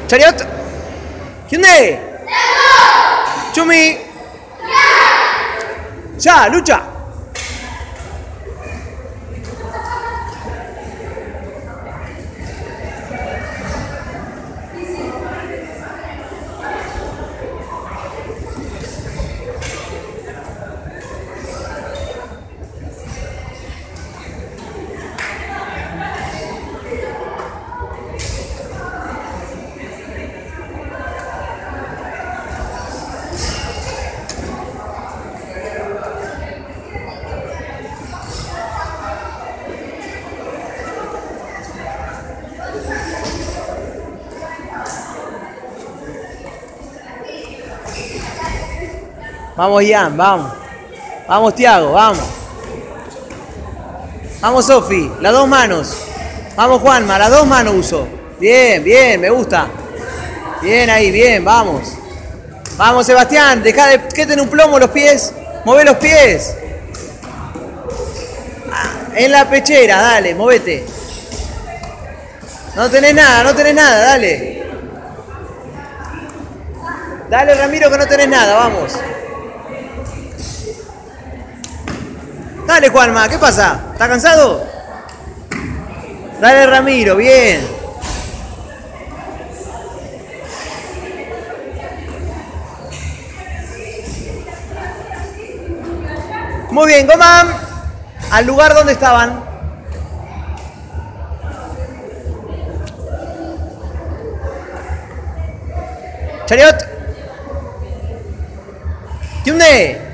Chariot. Hyundai. Chumi. Ya, lucha. Vamos, Ian, vamos. Vamos, Tiago, vamos. Vamos, Sofi, las dos manos. Vamos, Juanma, las dos manos uso. Bien, bien, me gusta. Bien ahí, bien, vamos. Vamos, Sebastián, deja de que tenés un plomo los pies. Move los pies. En la pechera, dale, movete. No tenés nada, dale. Dale, Ramiro, que no tenés nada, vamos. Dale, Juanma, ¿qué pasa? ¿Estás cansado? Dale, Ramiro, bien. Muy bien, coman al lugar donde estaban. Chariot. Hyundai.